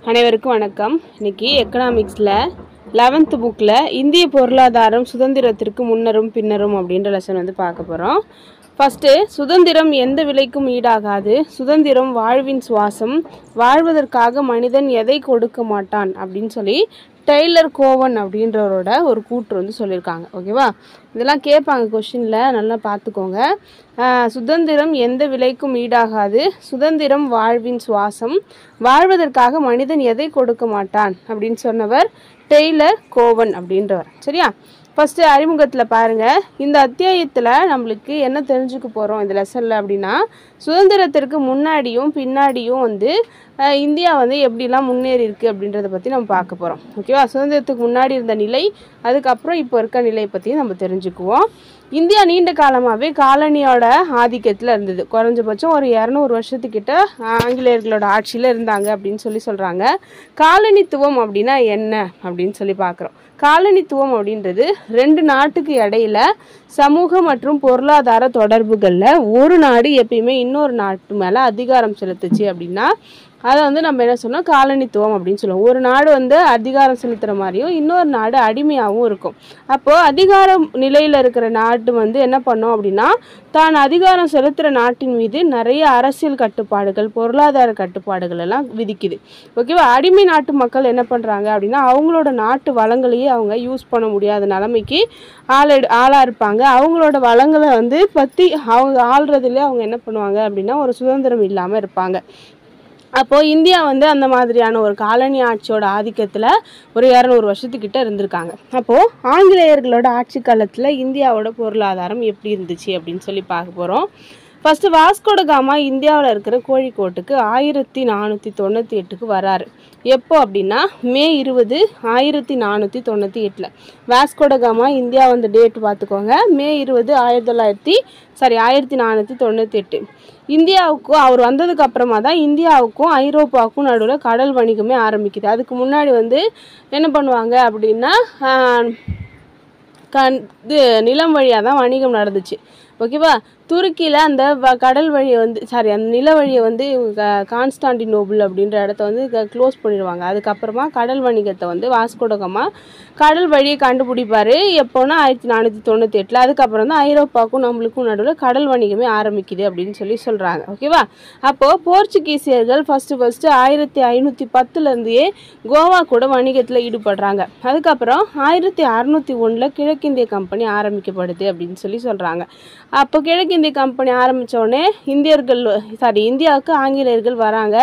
அனைவருக்கும் வணக்கம். இன்னைக்கு எக்கனாமிக்ஸில் 11th புக்கில் இந்திய பொருளாதாரம் சுதந்திரத்திற்கு முன்னரும் பின்னரும் அப்படின்ற லெசன் வந்து பார்க்க போகிறோம். ஃபஸ்ட்டு, சுதந்திரம் எந்த விலைக்கும் ஈடாகாது, சுதந்திரம் வாழ்வின் சுவாசம், வாழ்வதற்காக மனிதன் எதை கொடுக்க மாட்டான் அப்படின்னு சொல்லி டெய்லர் கோவன் அப்படின்றவரோட ஒரு கூற்று வந்து சொல்லியிருக்காங்க. ஓகேவா, இதெல்லாம் கேட்பாங்க கொஷினில், நல்லா பார்த்துக்கோங்க. சுதந்திரம் எந்த விலைக்கும் ஈடாகாது, சுதந்திரம் வாழ்வின் சுவாசம், வாழ்வதற்காக மனிதன் எதை கொடுக்க மாட்டான் அப்படின்னு சொன்னவர் டெய்லர் கோவன் அப்படின்றவர். சரியா, ஃபஸ்ட்டு அறிமுகத்தில் பாருங்கள். இந்த அத்தியாயத்தில் நம்மளுக்கு என்ன தெரிஞ்சுக்க போகிறோம் இந்த லெசனில் அப்படின்னா, சுதந்திரத்திற்கு முன்னாடியும் பின்னாடியும் வந்து இந்தியா வந்து எப்படிலாம் முன்னேறி இருக்குது அப்படின்றத பற்றி நம்ம பார்க்க போகிறோம். ஓகேவா, சுதந்திரத்துக்கு முன்னாடி இருந்த நிலை, அதுக்கப்புறம் இப்போ இருக்க நிலையை பற்றி நம்ம தெரிஞ்சுக்குவோம். இந்தியா நீண்ட காலமாகவே காலனியோட ஆதிக்கத்தில் இருந்தது. குறைஞ்சபட்சம் ஒரு 200 வருஷத்துக்கிட்ட ஆங்கிலேயர்களோட ஆட்சியில் இருந்தாங்க அப்படின்னு சொல்கிறாங்க. காலனித்துவம் அப்படின்னா என்ன அப்படின்னு சொல்லி பார்க்குறோம். காலனித்துவம் அப்படின்றது ரெண்டு நாட்டுக்கு இடையில சமூக மற்றும் பொருளாதார தொடர்புகளில் ஒரு நாடு எப்பயுமே இன்னொரு நாட்டு மேலே அதிகாரம் செலுத்துச்சு அப்படின்னா அதை வந்து நம்ம என்ன சொன்னோம், காலனித்துவம் அப்படின்னு சொல்லுவோம். ஒரு நாடு வந்து அதிகாரம் செலுத்துகிற மாதிரியும் இன்னொரு நாடு அடிமையாகவும் இருக்கும். அப்போது அதிகார நிலையில் இருக்கிற நாடு வந்து என்ன பண்ணோம் அப்படின்னா, தான் அதிகாரம் செலுத்துகிற நாட்டின் மீது நிறைய அரசியல் கட்டுப்பாடுகள், பொருளாதார கட்டுப்பாடுகள் எல்லாம் விதிக்குது. ஓகேவா, அடிமை நாட்டு மக்கள் என்ன பண்ணுறாங்க அப்படின்னா, அவங்களோட நாட்டு வளங்களையே அவங்க யூஸ் பண்ண முடியாத நிலைமைக்கு ஆளாக இருப்பாங்க. அவங்களோட வளங்களை வந்து பற்றி அவங்க ஆள்றதுலேயே அவங்க என்ன பண்ணுவாங்க அப்படின்னா ஒரு சுதந்திரம் இல்லாமல் இருப்பாங்க. அப்போது இந்தியா வந்து அந்த மாதிரியான ஒரு காலனி ஆட்சியோட ஆதிக்கத்தில் ஒரு 200 வருஷத்துக்கிட்ட இருந்திருக்காங்க. அப்போது ஆங்கிலேயர்களோட ஆட்சி காலத்தில் இந்தியாவோட பொருளாதாரம் எப்படி இருந்துச்சு அப்படின்னு சொல்லி பார்க்க போகிறோம். ஃபஸ்ட்டு, வாஸ்கோட காமா இந்தியாவில் இருக்கிற கோழிக்கோட்டுக்கு 1498க்கு வராரு. எப்போ அப்படின்னா மே 20, 1498. வாஸ்கோட காமா இந்தியா வந்து டேட் பார்த்துக்கோங்க, மே 20, 1498. இந்தியாவுக்கும் அவர் வந்ததுக்கு அப்புறமா தான் இந்தியாவுக்கும் ஐரோப்பாவுக்கும் நடுவில் கடல் வணிகமே ஆரம்பிக்குது. அதுக்கு முன்னாடி வந்து என்ன பண்ணுவாங்க அப்படின்னா நிலம் வழியாக தான் வணிகம் நடந்துச்சு. ஓகேவா, துருக்கியில் அந்த கடல் வழியை வந்து அந்த நில வழியை வந்து கான்ஸ்டாண்டினோபிள் அப்படின்ற இடத்த வந்து க்ளோஸ் பண்ணிடுவாங்க. அதுக்கப்புறமா கடல் வணிகத்தை வந்து வாஸ்கோ ட காமா கடல் வழியை கண்டுபிடிப்பார். எப்போனா 1498. அதுக்கப்புறம் தான் ஐரோப்பாவுக்கும் நம்மளுக்கும் நடுவில் கடல் வணிகமே ஆரம்பிக்குது அப்படின்னு சொல்கிறாங்க. ஓகேவா, அப்போது போர்ச்சுகீசியர்கள் ஃபஸ்ட்டு 1510லேருந்தே கோவா கூட வணிகத்தில் ஈடுபடுறாங்க. அதுக்கப்புறம் 1601 கிழக்கிந்திய கம்பெனி ஆரம்பிக்கப்படுது அப்படின்னு சொல்கிறாங்க. அப்போ கிழக்கிந்திய கம்பெனி ஆரம்பித்தோடனே இந்தியாவுக்கு ஆங்கிலேயர்கள் வராங்க.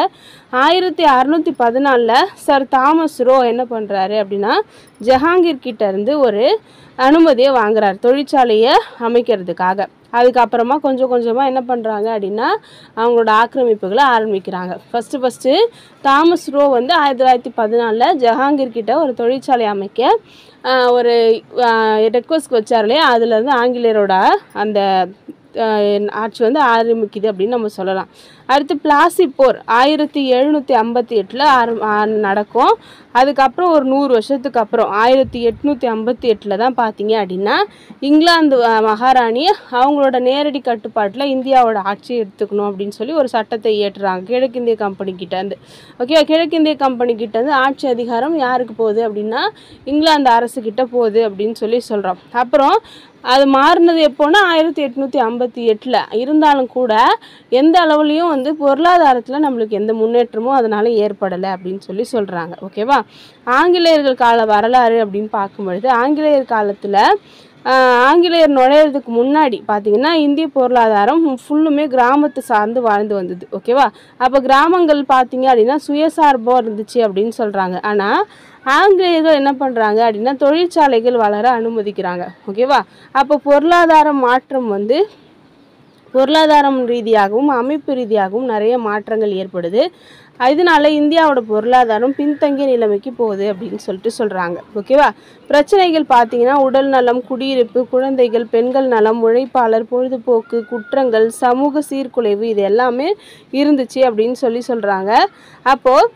1614 சர் தாமஸ் ரோ என்ன பண்ணுறாரு அப்படின்னா ஜஹாங்கீர் கிட்ட இருந்து ஒரு அனுமதியை வாங்குறாரு தொழிற்சாலையை அமைக்கிறதுக்காக. அதுக்கப்புறமா கொஞ்சம் கொஞ்சமாக என்ன பண்ணுறாங்க அப்படின்னா அவங்களோட ஆக்கிரமிப்புகளை ஆரம்பிக்கிறாங்க. ஃபஸ்ட்டு தாமஸ் ரோ வந்து 1914 ஜஹாங்கீர் கிட்ட ஒரு தொழிற்சாலை அமைக்க ஒரு ரெக்வஸ்ட் வச்சார் இல்லையா, அதுலேருந்து ஆங்கிலேயரோட அந்த ஆட்சி வந்து ஆரம்பிக்குது அப்படின்னு நம்ம சொல்லலாம். அடுத்து பிளாசி போர் 1758 நடக்கும். அதுக்கப்புறம் ஒரு 100 வருஷத்துக்கு அப்புறம் 1858 தான் பார்த்தீங்க அப்படின்னா இங்கிலாந்து மகாராணி அவங்களோட நேரடி கட்டுப்பாட்டில் இந்தியாவோட ஆட்சியை எடுத்துக்கணும் அப்படின்னு ஒரு சட்டத்தை இயற்றுறாங்க கிழக்கிந்திய கம்பெனி கிட்டேருந்து. ஓகே, கிழக்கிந்திய கம்பெனி கிட்டேருந்து ஆட்சி அதிகாரம் யாருக்கு போகுது அப்படின்னா இங்கிலாந்து அரசுக்கிட்ட போகுது அப்படின்னு சொல்கிறோம். அப்புறம் அது மாறினது எப்போன்னா 1858 இருந்தாலும் கூட எந்த அளவுலையும் வந்து பொருளாதாரத்தில் நம்மளுக்கு எந்த முன்னேற்றமும் அதனால் ஏற்படலை அப்படின்னு சொல்கிறாங்க. ஓகேவா, ஆங்கிலேயர்கள் கால வரலாறு அப்படின்னு பார்க்கும்பொழுது ஆங்கிலேயர் காலத்தில் ஆங்கிலேயர் நுழையிறதுக்கு முன்னாடி பார்த்திங்கன்னா இந்திய பொருளாதாரம் ஃபுல்லுமே கிராமத்தை சார்ந்து வாழ்ந்து வந்தது. ஓகேவா, அப்போ கிராமங்கள் பார்த்திங்க அப்படின்னா சுயசார்பாக இருந்துச்சு அப்படின்னு சொல்கிறாங்க. ஆனால் ஆங்கிலேயர்கள் என்ன பண்ணுறாங்க அப்படின்னா தொழிற்சாலைகள் வளர அனுமதிக்கிறாங்க. ஓகேவா, அப்போ பொருளாதாரம் ரீதியாகவும் அமைப்பு ரீதியாகவும் நிறைய மாற்றங்கள் ஏற்படுது. இதனால இந்தியாவோட பொருளாதாரம் பின்தங்கிய நிலைமைக்கு போகுது அப்படின்னு சொல்கிறாங்க. ஓகேவா, பிரச்சனைகள் பார்த்தீங்கன்னா உடல் நலம், குடியிருப்பு, குழந்தைகள், பெண்கள் நலம், உழைப்பாளர், பொழுதுபோக்கு, குற்றங்கள், சமூக சீர்குலைவு இது எல்லாமே இருந்துச்சு அப்படின்னு சொல்கிறாங்க. அப்போது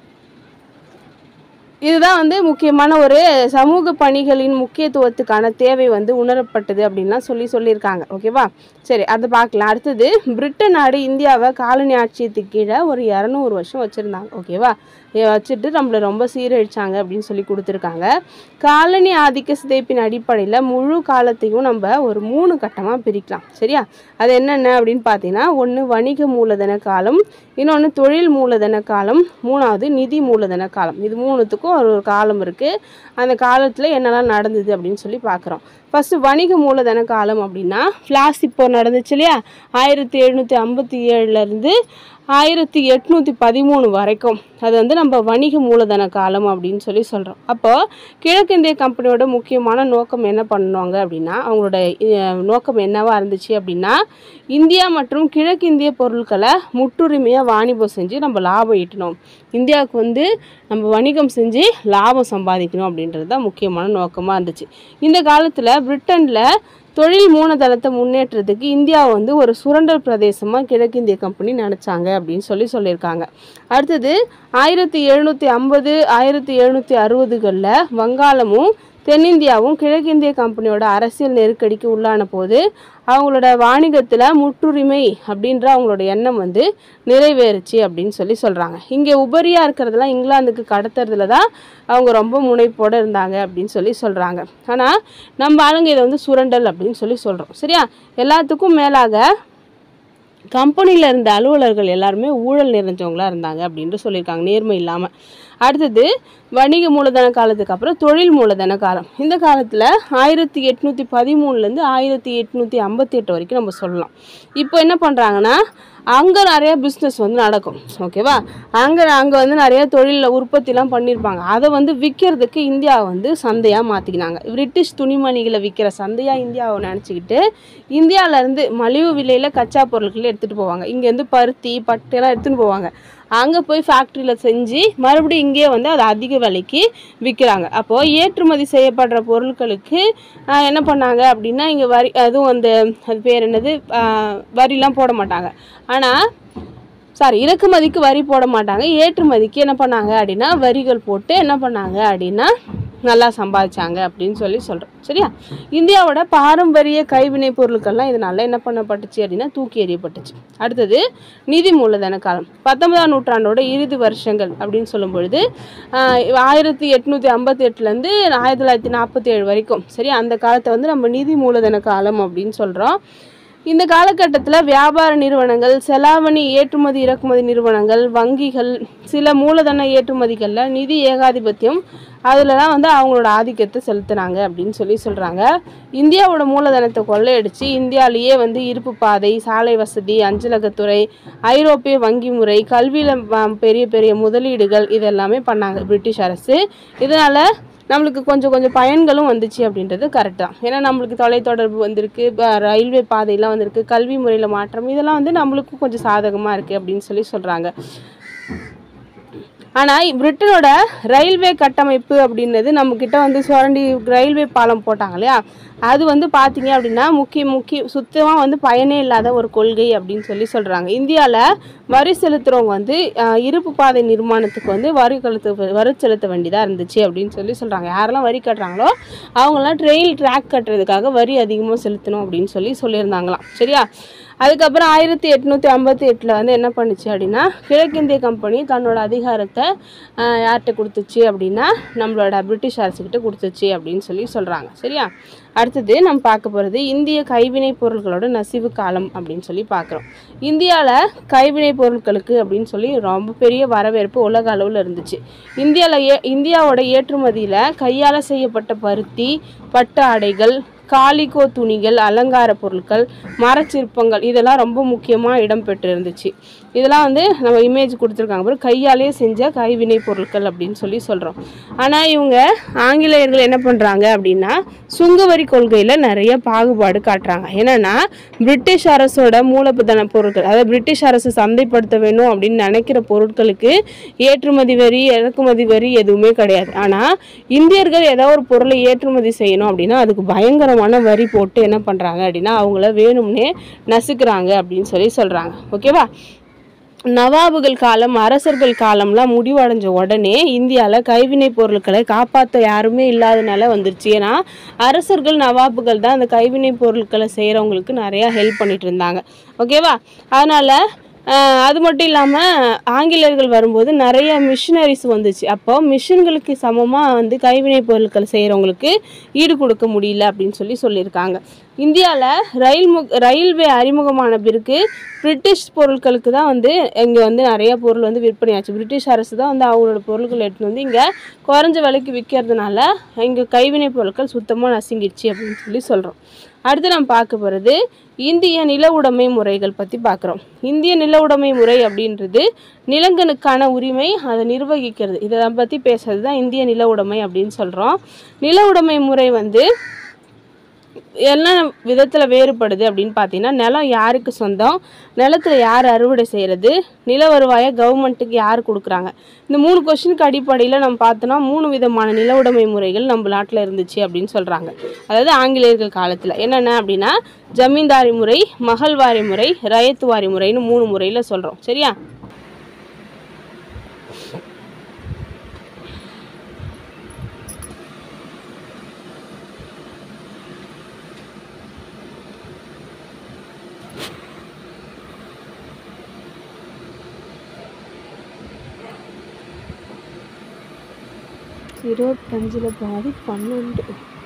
இதுதான் வந்து முக்கியமான ஒரு சமூக பணிகளின் முக்கியத்துவத்துக்கான தேவை வந்து உணரப்பட்டது அப்படின்லாம் சொல்லியிருக்காங்க. ஓகேவா, சரி அதை பார்க்கலாம். அடுத்தது, பிரிட்டன் நாடு இந்தியாவை காலனி ஆட்சியத்துக்கு கீழே ஒரு 200 வருஷம் வச்சுருந்தாங்க. ஓகேவா, வச்சுட்டு நம்மளை ரொம்ப சீரழிச்சாங்க அப்படின்னு சொல்லி கொடுத்துருக்காங்க. காலனி ஆதிக்க சிதைப்பின் அடிப்படையில் முழு காலத்தையும் நம்ம ஒரு 3 கட்டமாக பிரிக்கலாம். சரியா? அது என்னென்ன அப்படின்னு பார்த்தீங்கன்னா, ஒன்று வணிக மூலதன காலம், இன்னொன்று தொழில் மூலதன காலம், 3வது நிதி மூலதன காலம். இது 3த்துக்கும் ஒரு காலம் இருக்குது. அந்த காலத்தில் என்னெல்லாம் நடந்தது அப்படின்னு சொல்லி பார்க்குறோம். ஃபஸ்ட்டு வணிக மூலதன காலம் அப்படின்னா ஃப்ளாஷ் இப்போ நடந்துச்சு இல்லையா, 1757லேருந்து 1813 வரைக்கும் அது வந்து நம்ம வணிக மூலதன காலம் அப்படின்னு சொல்லி சொல்கிறோம். அப்போது கிழக்கிந்திய கம்பெனியோட முக்கியமான நோக்கம் என்ன பண்ணுவாங்க அப்படின்னா, அவங்களோட நோக்கம் என்னவாக இருந்துச்சு அப்படின்னா, இந்தியா மற்றும் கிழக்கிந்திய பொருட்களை முற்றுரிமையாக வாணிபம் செஞ்சு நம்ம லாபம் ஈட்டணும், இந்தியாவுக்கு வந்து நம்ம வணிகம் செஞ்சு லாபம் சம்பாதிக்கணும் அப்படின்றது தான் முக்கியமான நோக்கமாக இருந்துச்சு. இந்த காலத்தில் பிரிட்டனில் தொழில் மூலதனத்தை முன்னேற்றத்துக்கு இந்தியாவை வந்து ஒரு சுரண்டல் பிரதேசமாக கிழக்கிந்திய கம்பெனி நினச்சாங்க அப்படின்னு சொல்லியிருக்காங்க. அடுத்தது 1750 1760களில் வங்காளமும் தென்னிந்தியாவும் கிழக்கிந்திய கம்பெனியோட அரசியல் நெருக்கடிக்கு உள்ளான போது அவங்களோட வாணிகத்தில் முற்றுரிமை அப்படின்ற அவங்களோட எண்ணம் வந்து நிறைவேறுச்சு அப்படின்னு சொல்கிறாங்க. இங்கே உபரியாக இருக்கிறதெல்லாம் இங்கிலாந்துக்கு கடத்துறதுல தான் அவங்க ரொம்ப முனைப்போடு இருந்தாங்க அப்படின்னு சொல்கிறாங்க. ஆனால் நம்ம ஆளுங்க இதை வந்து சுரண்டல் அப்படின்னு சொல்கிறோம். சரியா? எல்லாத்துக்கும் மேலாக கம்பெனியில் இருந்த அலுவலர்கள் எல்லாருமே ஊழல் நிறைஞ்சவங்களாக இருந்தாங்க அப்படின்ட்டு சொல்லியிருக்காங்க, நேர்மை இல்லாமல். அடுத்தது வணிக மூலதன காலத்துக்கு அப்புறம் தொழில் மூலதன காலம். இந்த காலத்தில் 1813லேருந்து 1858 வரைக்கும் நம்ம சொல்லலாம். இப்போ என்ன பண்ணுறாங்கன்னா, அங்கே நிறைய பிஸ்னஸ் வந்து நடக்கும். ஓகேவா? அங்கே வந்து நிறைய தொழிலில் உற்பத்திலாம் பண்ணியிருப்பாங்க. அதை வந்து விற்கிறதுக்கு இந்தியாவை வந்து சந்தையாக மாற்றிக்கினாங்க. பிரிட்டிஷ் துணிமணிகளை விற்கிற சந்தையாக இந்தியாவை நினச்சிக்கிட்டு இந்தியாவிலேருந்து மலிவு விலையில் கச்சா பொருட்களை எடுத்துகிட்டு போவாங்க. இங்கேருந்து பருத்தி பட்டெல்லாம் எடுத்துகிட்டு போவாங்க. அங்கே போய் ஃபேக்ட்ரியில் செஞ்சு மறுபடியும் இங்கேயே வந்து அதை அதிக விலைக்கு விற்கிறாங்க. அப்போது ஏற்றுமதி செய்யப்படுற பொருட்களுக்கு என்ன பண்ணாங்க அப்படின்னா, இங்கே வரி அதுவும் அந்த அது பேர் என்னது வரிலாம் போட மாட்டாங்க. ஆனால் இறக்குமதிக்கு வரி போட மாட்டாங்க. ஏற்றுமதிக்கு என்ன பண்ணாங்க அப்படின்னா வரிகள் போட்டு என்ன பண்ணாங்க அப்படின்னா நல்லா சம்பாதிச்சாங்க அப்படின்னு சொல்கிறோம். சரியா? இந்தியாவோட பாரம்பரிய கைவினை பொருட்கள்லாம் இதனால என்ன பண்ணப்பட்டுச்சு அப்படின்னா தூக்கி எறியப்பட்டுச்சு. அடுத்தது நிதி மூலதன காலம். 19ஆம் நூற்றாண்டோட இறுதி வருஷங்கள் அப்படின்னு சொல்லும் பொழுது 1858லேருந்து 1947 வரைக்கும். சரி, அந்த காலத்தை வந்து நம்ம நிதி மூலதன காலம் அப்படின்னு சொல்கிறோம். இந்த காலகட்டத்தில் வியாபார நிறுவனங்கள், செலாவணி ஏற்றுமதி இறக்குமதி நிறுவனங்கள், வங்கிகள், சில மூலதன ஏற்றுமதிகளில் நிதி ஏகாதிபத்தியம் அதிலலாம் வந்து அவங்களோட ஆதிக்கத்தை செலுத்தினாங்க அப்படின்னு சொல்கிறாங்க. இந்தியாவோட மூலதனத்தை கொள்ளையடிச்சு இந்தியாவிலேயே வந்து இருப்பு பாதை, சாலை வசதி, அஞ்சலகத்துறை, ஐரோப்பிய வங்கி முறை, கல்வியில் பெரிய பெரிய முதலீடுகள் இதெல்லாமே பண்ணாங்க பிரிட்டிஷ் அரசு. இதனால் நம்மளுக்கு கொஞ்சம் பயன்களும் வந்துச்சு அப்படின்றது கரெக்ட் தான். ஏன்னா நம்மளுக்கு தொலைத்தொடர்பு வந்திருக்கு, ரயில்வே பாதையெல்லாம் வந்திருக்கு, கல்வி முறையில் மாற்றம், இதெல்லாம் வந்து நம்மளுக்கும் கொஞ்சம் சாதகமாக இருக்குது அப்படின்னு சொல்கிறாங்க. ஆனால் பிரிட்டனோட ரயில்வே கட்டமைப்பு அப்படின்றது நம்மக்கிட்ட வந்து சுரண்டி ரயில்வே பாலம் போட்டாங்க இல்லையா, அது வந்து பார்த்திங்க அப்படின்னா முக்கிய சுத்தமாக வந்து பயனே இல்லாத ஒரு கொள்கை அப்படின்னு சொல்கிறாங்க. இந்தியாவில் வரி செலுத்துகிறவங்க வந்து இருப்பு பாதை நிர்மாணத்துக்கு வந்து வரி செலுத்த வேண்டியதாக இருந்துச்சு அப்படின்னு சொல்கிறாங்க. யாரெல்லாம் வரி கட்டுறாங்களோ அவங்களாம் ட்ரெயின் ட்ராக் கட்டுறதுக்காக வரி அதிகமாக செலுத்தணும் அப்படின்னு சொல்லியிருந்தாங்களாம். சரியா? அதுக்கப்புறம் 1858 வந்து என்ன பண்ணுச்சு அப்படின்னா, கிழக்கிந்திய கம்பெனி தன்னோட அதிகாரத்தை யார்கிட்ட கொடுத்துச்சு அப்படின்னா நம்மளோட பிரிட்டிஷ் அரசுக்கிட்ட கொடுத்துச்சு அப்படின்னு சொல்கிறாங்க. சரியா? அடுத்தது நம்ம பார்க்க போகிறது இந்திய கைவினை பொருட்களோட நசிவு காலம் அப்படின்னு பார்க்குறோம். இந்தியாவில் கைவினை பொருட்களுக்கு அப்படின்னு ரொம்ப பெரிய வரவேற்பு உலக அளவில் இருந்துச்சு. இந்தியாவோட ஏற்றுமதியில் கையால் செய்யப்பட்ட பருத்தி, பட்டு ஆடைகள், காலிகோ துணிகள், அலங்கார பொருட்கள், மரச்சிற்பங்கள் இதெல்லாம் ரொம்ப முக்கியமாக இடம்பெற்று இருந்துச்சு. இதெல்லாம் வந்து நம்ம இமேஜ் கொடுத்துருக்காங்க பாரு, கையாலே செஞ்ச கைவினை பொருட்கள் அப்படின்னு சொல்கிறோம். ஆனால் இவங்க ஆங்கிலேயர்கள் என்ன பண்ணுறாங்க அப்படின்னா சுங்கவரி கொள்கையில் நிறைய பாகுபாடு காட்டுறாங்க. என்னென்னா பிரிட்டிஷ் அரசோட மூலதன பொருட்கள், அதாவது பிரிட்டிஷ் அரசு சந்தைப்படுத்த வேணும் அப்படின்னு நினைக்கிற பொருட்களுக்கு ஏற்றுமதி வரி இறக்குமதி வரி எதுவுமே கிடையாது. ஆனால் இந்தியர்கள் ஏதாவது ஒரு பொருளை ஏற்றுமதி செய்யணும் அப்படின்னா அதுக்கு பயங்கரமான வரி போட்டு என்ன பண்ணுறாங்க அப்படின்னா அவங்கள வேணும்னே நசுக்கிறாங்க அப்படின்னு சொல்கிறாங்க. ஓகேவா? நவாபுகள் காலம், அரசர்கள் காலம்லாம் முடிவடைஞ்ச உடனே இந்தியாவில் கைவினை பொருட்களை காப்பாற்ற யாருமே இல்லாதனால வந்துருச்சு. ஏன்னா அரசர்கள் நவாபுகள் தான் அந்த கைவினை பொருட்களை செய்கிறவங்களுக்கு நிறையா ஹெல்ப் பண்ணிட்டு இருந்தாங்க. ஓகேவா? அதனால் அது மட்டும் இல்லாமல் ஆங்கிலேயர்கள் வரும்போது நிறைய மிஷினரிஸ் வந்துச்சு. அப்போ மிஷின்களுக்கு சமமாக வந்து கைவினைப் பொருட்கள் செய்கிறவங்களுக்கு ஈடு கொடுக்க முடியல அப்படின்னு சொல்லியிருக்காங்க. இந்தியாவில் ரயில்வே அறிமுகமான பிறகு பிரிட்டிஷ் பொருட்களுக்கு தான் வந்து இங்கே வந்து நிறைய பொருள் வந்து விற்பனையாச்சு. பிரிட்டிஷ் அரசு தான் வந்து அவங்களோட பொருட்கள் எடுத்துன்னு வந்து இங்கே குறைஞ்ச விலைக்கு விற்கிறதுனால இங்கே கைவினைப் பொருட்கள் சுத்தமாக நசுங்கிடுச்சு அப்படின்னு சொல்கிறோம். அடுத்து நம்ம பார்க்க போகிறது இந்திய நில உடைமை முறைகள் பற்றி பார்க்குறோம். இந்திய நில உடைமை முறை அப்படின்றது நிலங்களுக்கான உரிமை, அதை நிர்வகிக்கிறது, இதை பற்றி பேசுறது தான் இந்திய நில உடைமை அப்படின்னு சொல்கிறோம். நில உடைமை முறை வந்து என்ன விதத்தில் வேறுபடுது அப்படின்னு பார்த்தீங்கன்னா, நிலம் யாருக்கு சொந்தம், நிலத்தில் யார் அறுவடை செய்கிறது, நில வருவாயை கவர்மெண்ட்டுக்கு யார் கொடுக்குறாங்க, இந்த 3 கொஸ்டினுக்கு அடிப்படையில் நம்ம பார்த்தோன்னா 3 விதமான நில உடைமை முறைகள் நம்ம நாட்டில் இருந்துச்சு அப்படின்னு சொல்கிறாங்க. அதாவது ஆங்கிலேயர்கள் காலத்தில் என்னென்ன அப்படின்னா ஜமீன்தாரி முறை, மகள்வாரி முறை, ரயத்துவாரி முறைன்னு 3 முறையில் சொல்கிறோம். சரியா? பாதி 12.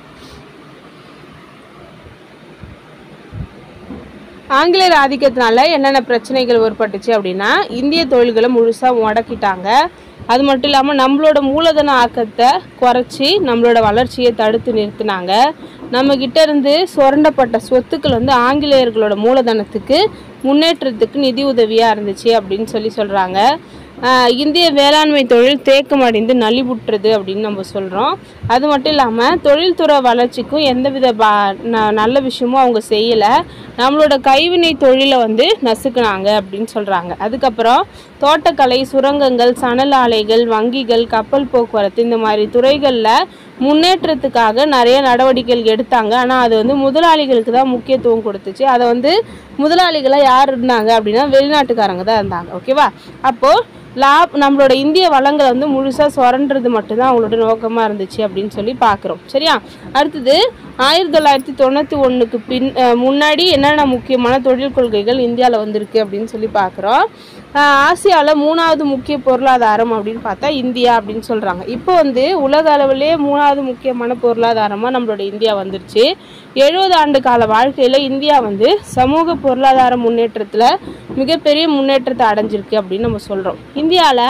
ஆங்கிலேயர் ஆதிக்கத்தினால என்னென்ன பிரச்சனைகள் ஏற்பட்டுச்சு அப்படின்னா, இந்திய தொழில்களை முழுசாக முடக்கிட்டாங்க. அது மட்டும் இல்லாமல் நம்மளோட மூலதன ஆக்கத்தை குறைச்சி நம்மளோட வளர்ச்சியை தடுத்து நிறுத்தினாங்க. நம்மக்கிட்ட இருந்து சுரண்டப்பட்ட சொத்துக்கள் வந்து ஆங்கிலேயர்களோட மூலதனத்துக்கு முன்னேற்றத்துக்கு நிதி உதவியாக இருந்துச்சு அப்படின்னு சொல்கிறாங்க. இந்திய வேளாண்மை தொழில் தேக்கமடைந்து நலிவுற்றது அப்படின்னு நம்ம சொல்கிறோம். அது மட்டும் இல்லாமல் தொழில்துறை வளர்ச்சிக்கும் எந்தவித நல்ல விஷயமும் அவங்க செய்யலை. நம்மளோட கைவினை தொழிலை வந்து நசுக்குனாங்க அப்படின்னு சொல்கிறாங்க. அதுக்கப்புறம் தோட்டக்கலை, சுரங்கங்கள், சணல் ஆலைகள், வங்கிகள், கப்பல் போக்குவரத்து இந்த மாதிரி துறைகளில் முன்னேற்றத்துக்காக நிறைய நடவடிக்கைகள் எடுத்தாங்க. ஆனால் அது வந்து முதலாளிகளுக்கு தான் முக்கியத்துவம் கொடுத்துச்சு. அதை வந்து முதலாளிகளாக யார் இருந்தாங்க அப்படின்னா வெளிநாட்டுக்காரங்க தான் இருந்தாங்க. ஓகேவா? அப்போது நம்மளோட இந்திய வளங்களை வந்து முழுசாக சுரண்டுறது மட்டும்தான் அவங்களோட நோக்கமாக இருந்துச்சு அப்படின்னு பார்க்குறோம். சரியா? அடுத்தது 1991க்கு முன்னாடி என்னென்ன முக்கியமான தொழில் கொள்கைகள் இந்தியாவில் வந்திருக்கு அப்படின்னு பார்க்குறோம். ஆசியாவில் 3வது முக்கிய பொருளாதாரம் அப்படின்னு பார்த்தா இந்தியா அப்படின்னு சொல்கிறாங்க. இப்போ வந்து உலக அளவிலே 3வது முக்கியமான பொருளாதாரமாக நம்மளோட இந்தியா வந்துருச்சு. 70 ஆண்டு கால வாழ்க்கையில் இந்தியா வந்து சமூக பொருளாதார முன்னேற்றத்தில் மிகப்பெரிய முன்னேற்றத்தை அடைஞ்சிருக்கு அப்படின்னு நம்ம சொல்கிறோம். இந்தியாவில்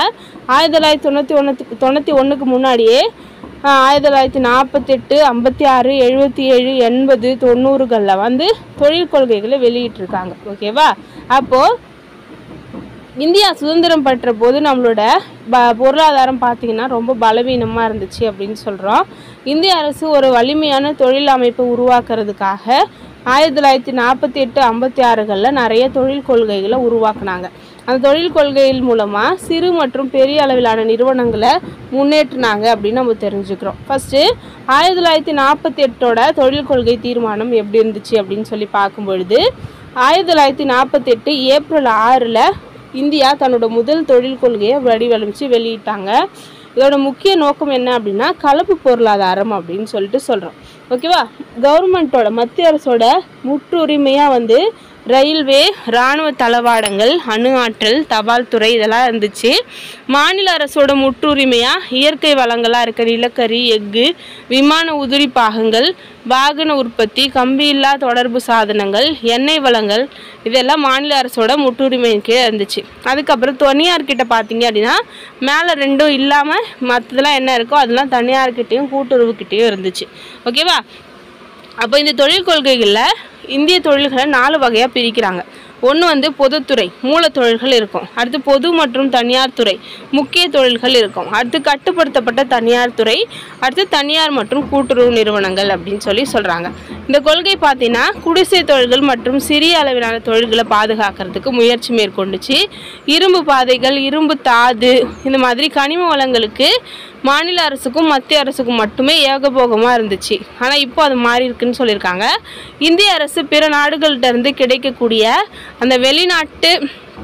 1991க்கு முன்னாடியே 1948, 56, 77, 80, 90களில் வந்து தொழில் கொள்கைகளை வெளியிட்டிருக்காங்க. ஓகேவா? அப்போது இந்தியா சுதந்திரம் பெற்ற போது நம்மளோட பொருளாதாரம் பார்த்திங்கன்னா ரொம்ப பலவீனமாக இருந்துச்சு அப்படின்னு சொல்கிறோம். இந்திய அரசு ஒரு வலிமையான தொழில் அமைப்பை உருவாக்குறதுக்காக 1948, 56களில் நிறைய தொழில் கொள்கைகளை உருவாக்குனாங்க. அந்த தொழில் கொள்கைகள் மூலமாக சிறு மற்றும் பெரிய அளவிலான நிறுவனங்களை முன்னேற்றினாங்க அப்படின்னு நம்ம தெரிஞ்சுக்கிறோம். ஃபஸ்ட்டு 1948ஓட தொழில் கொள்கை தீர்மானம் எப்படி இருந்துச்சு அப்படின்னு பார்க்கும்பொழுது 1948 ஏப்ரல் 6 இந்தியா தன்னோட முதல் தொழில் கொள்கையை வடிவமைச்சு வெளியிட்டாங்க. இதோட முக்கிய நோக்கம் என்ன அப்படின்னா கலப்பு பொருளாதாரம் அப்படின்னு சொல்கிறோம். ஓகேவா? கவர்மெண்ட்டோட மத்திய அரசோட முற்றுரிமையாக வந்து ரயில்வே, இராணுவ தளவாடங்கள், அணு ஆற்றல், தபால் துறை இதெல்லாம் இருந்துச்சு. மாநில அரசோட முற்றுரிமையாக இயற்கை வளங்களாக இருக்கிற நிலக்கரி, எஃகு, விமான உதிரி பாகங்கள், வாகன உற்பத்தி, கம்பியில்லா தொடர்பு சாதனங்கள், எண்ணெய் வளங்கள் இதெல்லாம் மாநில அரசோட முற்றுரிமையின் கீழே இருந்துச்சு. அதுக்கப்புறம் தனியார்கிட்ட பார்த்தீங்க அப்படின்னா மேலே 2ம் இல்லாமல் மற்றதெல்லாம் என்ன இருக்கோ அதெல்லாம் தனியார்கிட்டையும் கூட்டுறவுக்கிட்டேயும் இருந்துச்சு. ஓகேவா? அப்போ இந்த தொழில் கொள்கைகளில் இந்திய தொழில்களை 4 வகையாக பிரிக்கிறாங்க. ஒன்று வந்து பொதுத்துறை, மூல தொழில்கள் இருக்கும். அடுத்து பொது மற்றும் தனியார் துறை, முக்கிய தொழில்கள் இருக்கும். அடுத்து கட்டுப்படுத்தப்பட்ட தனியார் துறை, அடுத்து தனியார் மற்றும் கூட்டுறவு நிறுவனங்கள் அப்படின்னு சொல்கிறாங்க. இந்த கொள்கை பார்த்தீங்கன்னா குடிசை தொழில்கள் மற்றும் சிறிய அளவிலான தொழில்களை பாதுகாக்கிறதுக்கு முயற்சி மேற்கொண்டுச்சு. இரும்பு பாதைகள், இரும்பு தாது இந்த மாதிரி கனிம வளங்களுக்கு மாநில அரசுக்கும் மத்திய அரசுக்கும் மட்டுமே ஏகபோகமாக இருந்துச்சு. ஆனால் இப்போ அது மாறி இருக்குன்னு சொல்லியிருக்காங்க. இந்திய அரசு பிற நாடுகள்கிட்ட இருந்து கிடைக்கக்கூடிய அந்த வெளிநாட்டு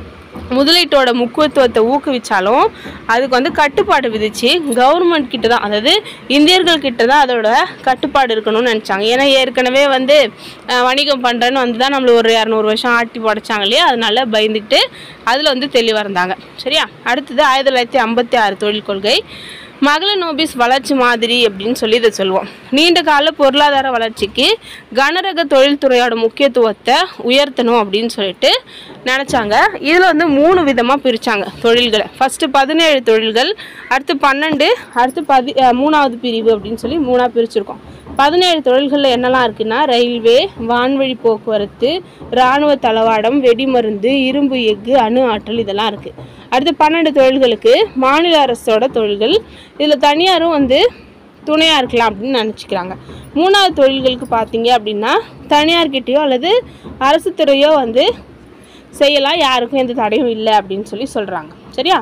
முதலீட்டோட முக்கியத்துவத்தை ஊக்குவிச்சாலும் அதுக்கு வந்து கட்டுப்பாடு விதிச்சு கவர்மெண்ட் கிட்ட தான், அதாவது இந்தியர்கள் கிட்ட தான் அதோட கட்டுப்பாடு இருக்கணும்னு நினச்சாங்க. ஏன்னா ஏற்கனவே வந்து வணிகம் பண்ணுறேன்னு வந்து தான் நம்மள ஒரு 200 வருஷம் ஆட்டி படைச்சாங்க இல்லையா, அதனால பயந்துக்கிட்டு அதில் வந்து தெளிவாக இருந்தாங்க. சரியா? அடுத்தது 1956 தொழில் கொள்கை. மகளநோபிஸ் வளர்ச்சி மாதிரி அப்படின்னு சொல்லி இதை சொல்லுவோம். நீண்ட கால பொருளாதார வளர்ச்சிக்கு கனரக தொழில்துறையோட முக்கியத்துவத்தை உயர்த்தணும் அப்படின்னு சொல்லிட்டு நினச்சாங்க. இதில் வந்து 3 விதமாக பிரித்தாங்க தொழில்களை. ஃபஸ்ட்டு 17 தொழில்கள், அடுத்து 12, அடுத்து 3வது பிரிவு அப்படின்னு சொல்லி 3ஆக பிரிச்சுருக்கோம். 17 தொழில்களில் என்னெல்லாம் இருக்குன்னா, ரயில்வே, வான்வழி போக்குவரத்து, இராணுவ தளவாடம், வெடிமருந்து, இரும்பு எஃகு, அணு ஆற்றல், இதெல்லாம் இருக்குது. அடுத்து 12 தொழில்களுக்கு மாநில அரசோட தொழில்கள், இதில் தனியாரும் வந்து துணையாக இருக்கலாம் அப்படின்னு நினச்சிக்கிறாங்க. 3வது தொழில்களுக்கு பார்த்தீங்க அப்படின்னா தனியார்கிட்டையோ அல்லது அரசு துறையோ வந்து செய்யலாம், யாருக்கும் எந்த தடையும் இல்லை அப்படின்னு சொல்லி சொல்கிறாங்க. சரியா?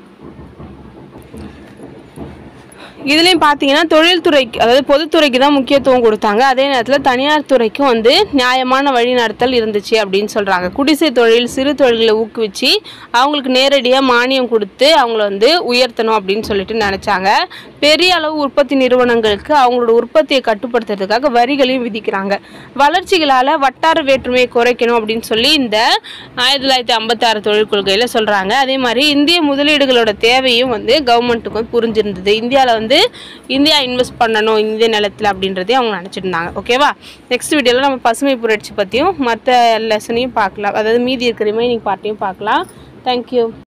இதுலேயும் பார்த்தீங்கன்னா தொழில்துறைக்கு, அதாவது பொதுத்துறைக்கு தான் முக்கியத்துவம் கொடுத்தாங்க. அதே நேரத்தில் தனியார் துறைக்கும் வந்து நியாயமான வழிநடத்தல் இருந்துச்சு அப்படின்னு சொல்கிறாங்க. குடிசை தொழில், சிறு தொழில்களை ஊக்குவிச்சு அவங்களுக்கு நேரடியாக மானியம் கொடுத்து அவங்கள வந்து உயர்த்தணும் அப்படின்னு சொல்லிட்டு நினச்சாங்க. பெரிய அளவு உற்பத்தி நிறுவனங்களுக்கு அவங்களோட உற்பத்தியை கட்டுப்படுத்துறதுக்காக வரிகளையும் விதிக்கிறாங்க. வளர்ச்சிகளால் வட்டார வேற்றுமையை குறைக்கணும் அப்படின்னு சொல்லி இந்த 1956 தொழில் கொள்கையில் சொல்கிறாங்க. அதே மாதிரி இந்திய முதலீடுகளோட தேவையும் வந்து கவர்மெண்ட்டுக்கும் புரிஞ்சிருந்தது. இந்தியாவில் வந்து இந்தியா இன்வெஸ்ட் பண்ணணும் இந்திய நிலத்தில் அப்படின்றதே அவங்க நினச்சிட்டு இருந்தாங்க. ஓகேவா? நெக்ஸ்ட் வீடியோவில் நம்ம பசுமை புரட்சி பற்றியும் மற்ற லெசனையும் பார்க்கலாம், அதாவது மீதி இருக்கிற ரிமைனிங் பார்ட்டையும் பார்க்கலாம். தேங்க்யூ.